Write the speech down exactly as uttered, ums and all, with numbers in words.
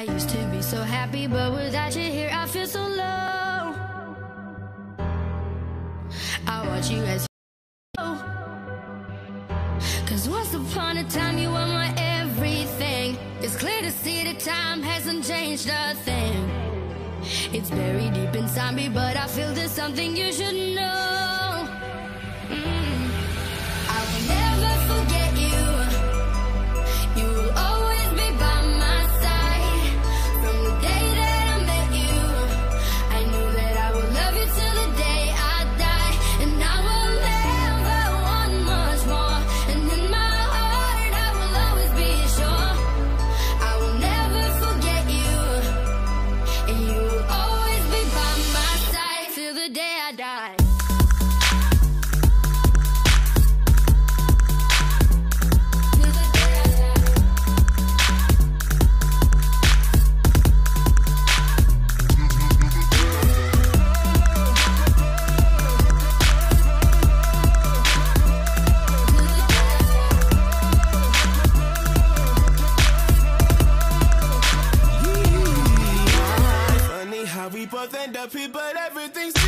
I used to be so happy, but without you here I feel so low. I watch you as you go, 'cause once upon a time you were my everything. It's clear to see that time hasn't changed a thing. It's buried deep inside me, but I feel there's something you should know. mm. I will never forget you. You will always be by my side. From the day that I met you, I knew that I would love you till the day I die. And I will never want much more. And in my heart I will always be sure I will never forget you. And you will always be by my side till the day I die. We both end up here, but everything's